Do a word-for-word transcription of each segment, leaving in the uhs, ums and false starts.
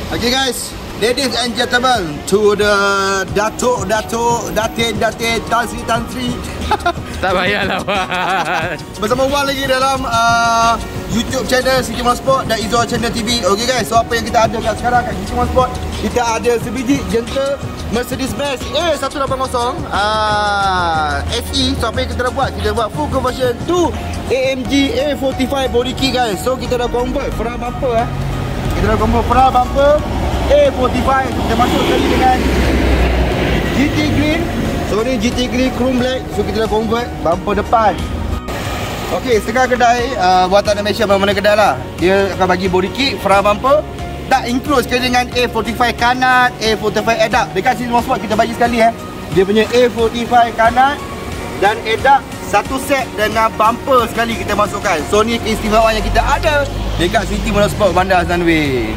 Okay guys, ladies and gentlemen, to the Datuk, Datuk, Datin, Datin, Tan Sri, Tan Sri. Tak payahlah Wan. Bersama Wan lagi dalam uh, YouTube channel City Motorsport dan Izor Channel T V. Okay guys, so apa yang kita ada kat sekarang kat City Motorsport, kita ada sebiji gentle Mercedes-Benz A one eight kosong uh, S E. So apa yang kita dah buat? Kita buat full conversion to A M G A forty-five body kit guys. So kita dah convert front bumper eh. Kita dah convert front bumper A forty-five. Kita masuk sekali dengan G T Green. So ni G T Green Chrome Black. So kita dah convert bumper depan. Okey, setengah kedai uh, buatan Malaysia, mana-mana kedai lah, dia akan bagi body kit, front bumper. Tak include sekali dengan A forty-five kanat, A forty-five adap. Dekat sini Motorsport kita bagi sekali eh. Dia punya A forty-five kanat dan adap satu set dengan bumper sekali kita masukkan. So ni keistimewaan yang kita ada dekat City Motorsport Bandar Sunway.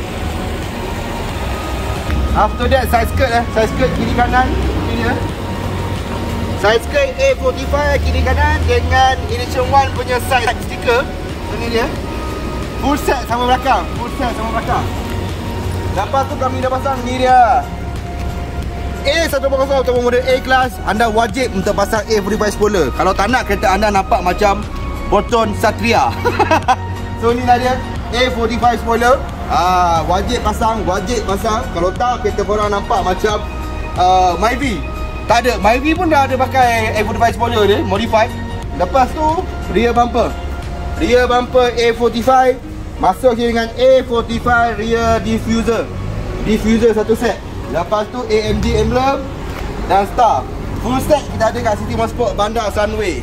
After that side skirt eh, side skirt kiri kanan ini eh. Side skirt A forty-five kiri kanan dengan Edition one punya side sticker. Ini dia. Full set sama belakang, full set sama belakang. Lepas tu kami dah pasang ni dia A one eight kosong atau model A class. Anda wajib untuk pasang A forty-five spoiler. Kalau tak nak kereta anda nampak macam Boton Satria. So ni lah dia A forty-five spoiler. Ah, wajib pasang, wajib pasang. Kalau tak kereta korang nampak macam uh, Myvi. Tak ada, Myvi pun dah ada pakai A forty-five spoiler dia, modified. Lepas tu rear bumper. Rear bumper A forty-five. Masuk dengan A forty-five rear diffuser. Diffuser satu set. Lepas tu A M G emblem dan star. Full set kita ada kat City Motorsport Bandar Sunway.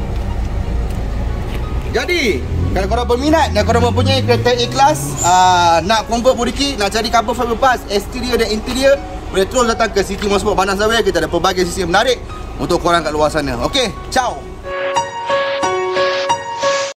Jadi, kalau korang berminat dan korang mempunyai kereta A-Class, uh, nak convert body kit, nak cari carbon fiber parts, exterior dan interior, boleh terus datang ke City Motorsport Bandar Sunway. Kita ada pelbagai sisi menarik untuk korang kat luar sana. Okay, ciao.